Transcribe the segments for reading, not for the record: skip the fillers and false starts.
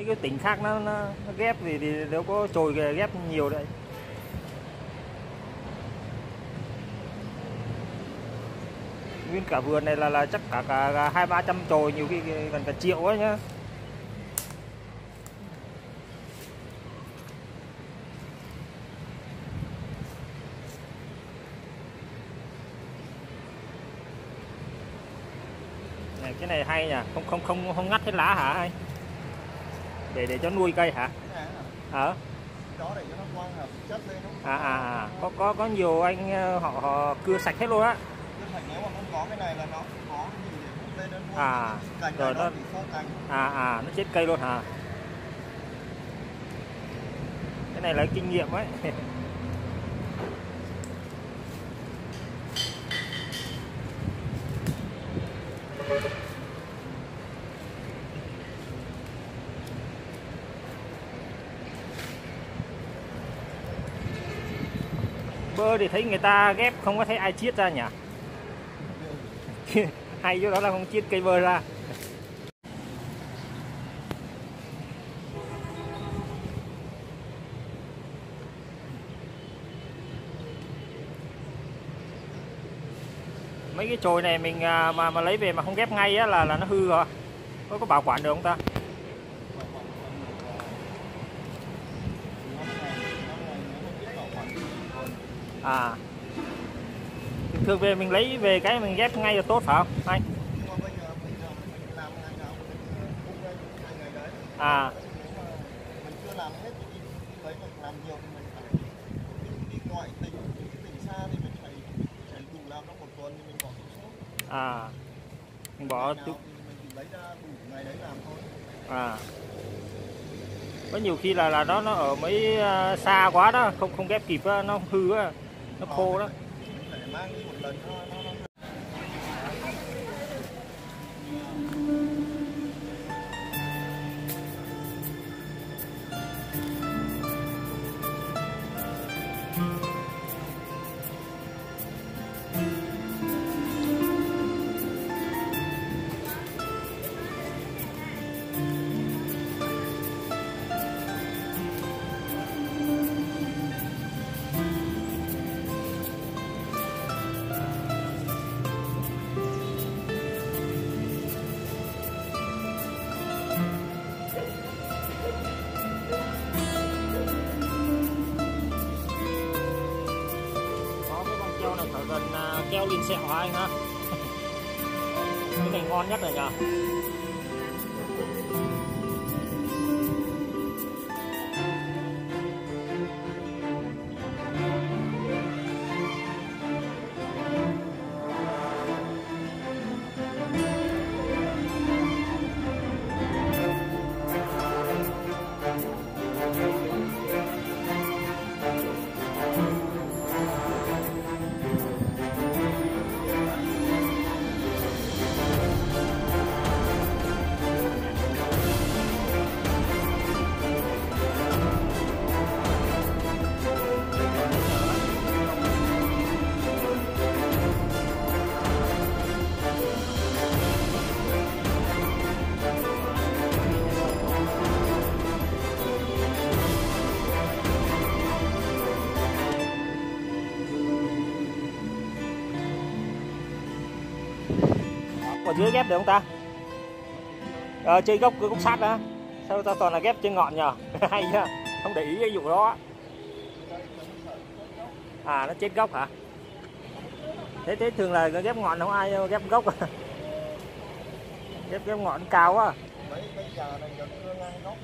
mấy cái tỉnh khác nó ghép thì nếu có chồi ghép nhiều đấy. Nguyên cả vườn này là chắc cả 200-300 chồi, nhiều khi gần cả triệu ấy nhá. Này, cái này hay nhỉ, không ngắt hết lá hả anh? Để cho nuôi cây hả? Có nhiều anh họ cưa sạch hết luôn á. Nếu mà không có cái này là nó có gì để hút lên nó cành rồi nó bị khô cành. Nó chết cây luôn hả? Cái này là kinh nghiệm ấy. Bơ thì thấy người ta ghép không có thấy ai chiết ra nhỉ. Hay chỗ đó là không chiết cây bơ ra. Mấy cái chồi này mình mà lấy về mà không ghép ngay á là nó hư rồi. Có bảo quản được không ta? Thường về mình lấy về cái mình ghép ngay là tốt phải không anh? Mình chưa làm hết thì lấy làm nhiều thì mình phải đi ngoại tỉnh xa thì mình phải đủ làm trong một tuần thì mình bỏ số. Mình bỏ mình lấy ra đủ ngày đấy làm thôi. Có nhiều khi là nó ở mấy xa quá đó, không ghép kịp đó, nó hư á, nó khô đó. Mình phải mang đi một lần nó gần keo lên sẹo hả anh ha? Cái này ngon nhất rồi nhỉ? Ở dưới ghép được không ta? Trên gốc sát đó. Sao ta toàn là ghép trên ngọn nhờ? Hay nhá. Không để ý cái vụ đó. Nó trên gốc hả? Thế thường là ghép ngọn không ai ghép gốc. Ghép ngọn cao quá. Mấy cây già này gần cưa ngang gốc.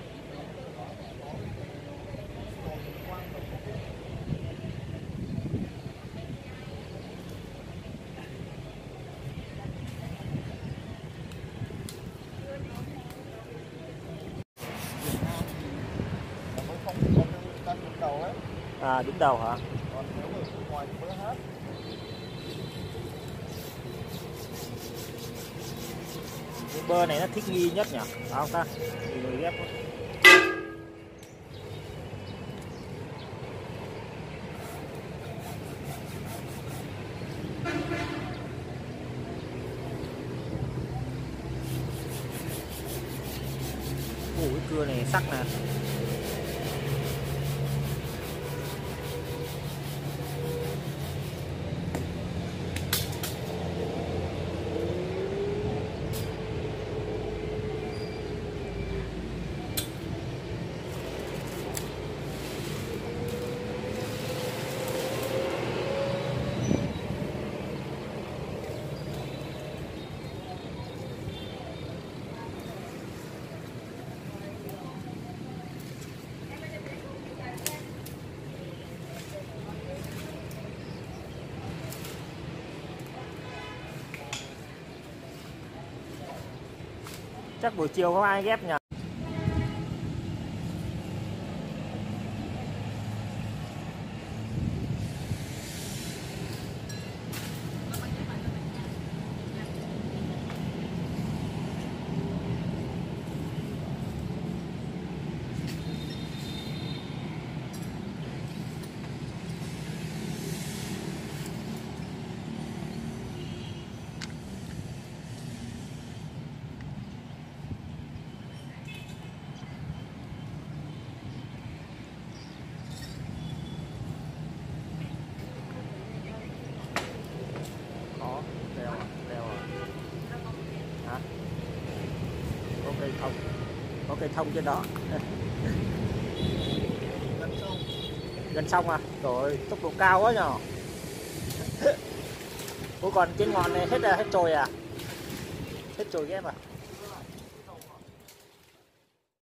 Đứng đầu hả? Còn nếu ở ngoài thì mới hát. Cái bơ này nó thích nghi nhất nhỉ? Phải không ta? Người ghép. Cưa này sắc nè. Chắc buổi chiều không ai ghép nhỉ. Thông, có cây thông trên đó. Gần xong à? Rồi tốc độ cao quá nhờ. Ủa còn trên ngọn này hết chồi à? Hết chồi ghép à?